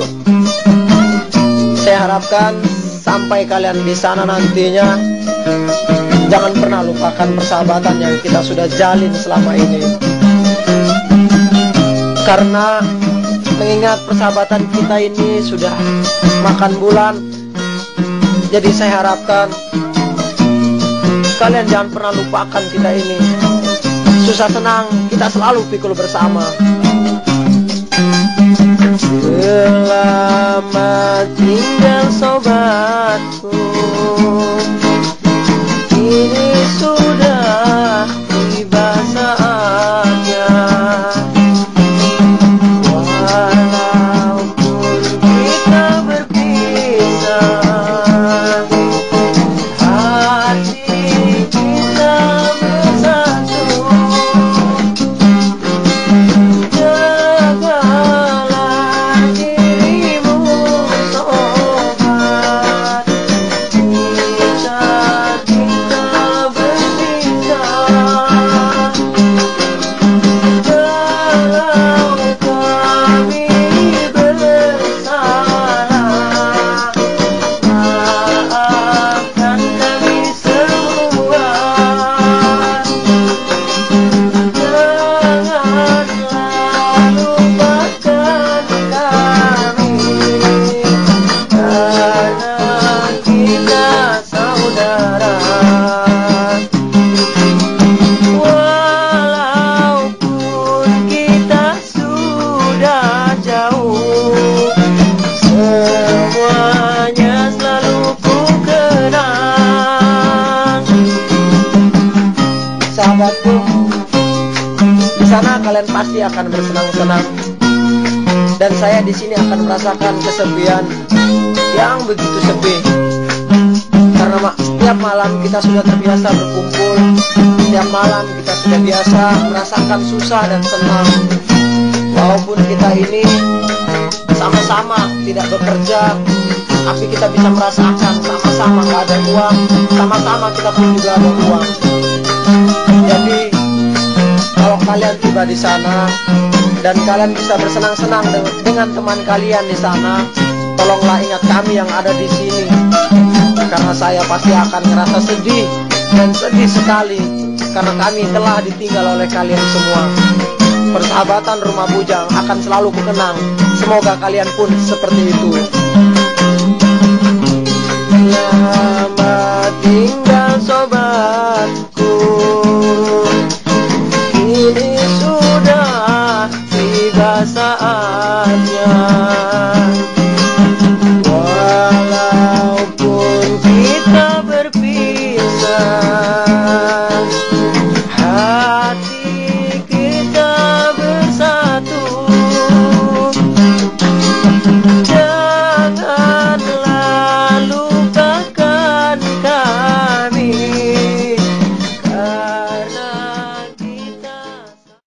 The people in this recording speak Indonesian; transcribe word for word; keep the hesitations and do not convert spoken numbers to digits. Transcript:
saya harapkan sampai kalian di sana nantinya, jangan pernah lupakan persahabatan yang kita sudah jalin selama ini. Karena mengingat persahabatan kita ini sudah makan bulan, jadi saya harapkan kalian jangan pernah lupakan kita ini. Susah senang kita selalu pikul bersama. Selamat tinggal sobatku, ini sudah tiba saatnya. Walaupun kita berpisah, hati kita bersatu. Jagalah dirimu sobat, kita tinggal berpisah. Kalau kami bersalah, maafkan kami semua. Janganlah lupakan kami, karena kita saudara. Walaupun kita sudah jauh, semuanya selalu ku kenang. Sahabatku, di sana kalian pasti akan bersenang-senang, dan saya di sini akan merasakan kesepian yang begitu sepi. Karena ma- setiap malam kita sudah terbiasa berkumpul, setiap malam kita sudah biasa merasakan susah dan senang. Walaupun kita ini sama-sama tidak bekerja, tapi kita bisa merasakan sama-sama gak ada uang, sama-sama kita pun juga ada uang. Jadi kalau kalian tiba di sana dan kalian bisa bersenang-senang dengan, dengan teman kalian di sana, tolonglah ingat kami yang ada di sini, karena saya pasti akan merasa sedih dan sedih sekali karena kami telah ditinggal oleh kalian semua. Persahabatan Rumah Bujang akan selalu kukenang. Semoga kalian pun seperti itu. Selamat tinggal sobatku, ini sudah tiba saatnya.